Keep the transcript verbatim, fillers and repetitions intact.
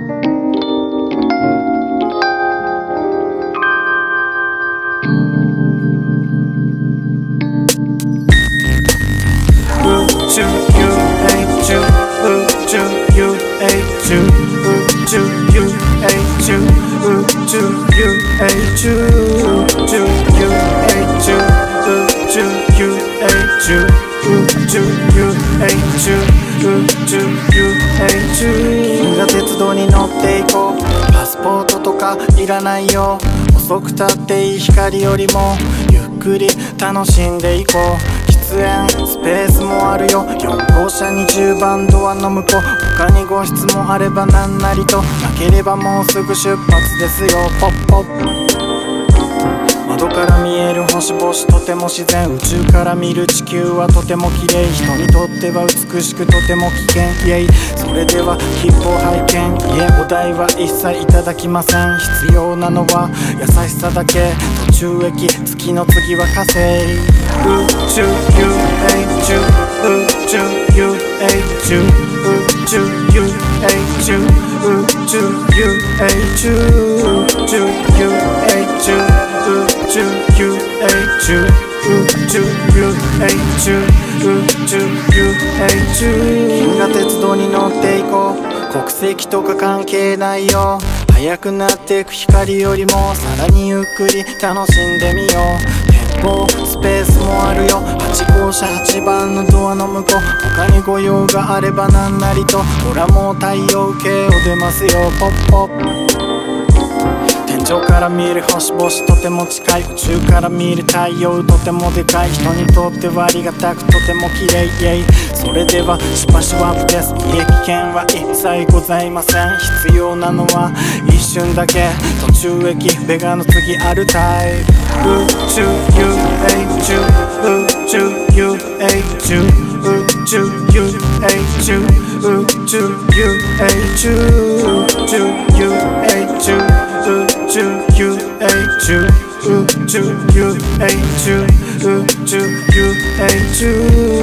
銀河鉄道に乗っていこう。パスポートとかいらないよ。遅くたっていい光よりもゆっくり楽しんでいこう。喫煙スペースもあるよ。よん号車にじゅうばんドアの向こう。他にご質問あれば何なりと。なければもうすぐ出発ですよ。ポッポッ。窓から見える星々とても自然。宇宙から見る地球はとても綺麗。人にとっては美しくとても危険。イエイ。それでは切符を拝見。いえ、お代は一切いただきません。必要なのは優しさだけ。途中駅、月の次は火星。宇宙 ユーエイチュー 宇宙 ユーエイチュー 宇宙 ユーエイチュー 宇宙 ユーエイチュー 宇宙 ユーエイチュー 宇宙 ユーエイチュー 宇宙 ユーエイチュー 宇宙 ユーエイチュー。銀河鉄道に乗っていこう。国籍とか関係ないよ。速くなっていく光よりもさらにゆっくり楽しんでみよう。展望スペースもあるよ。はち号車はちばんのドアの向こう。他にご用があれば何なりと。ほらもう太陽系を出ますよ。ポッポッ。天井から見える星々とても近い。宇宙から見える太陽とてもでかい。人にとってはありがたくとても綺麗。イエイ。それではしばしワープです。いえ、危険は一切ございません。必要なのは一瞬だけ。途中駅ベガの次あるタイプ。宇宙 ユーエイチュー 宇宙 ユーエイチュー 宇宙 ユーエイチュー 宇宙 ユーエイチュー 宇宙 ユーエイチュー 宇宙 ユーエイチュー 宇宙 ユーエイチュー 宇宙 ユーエイチュー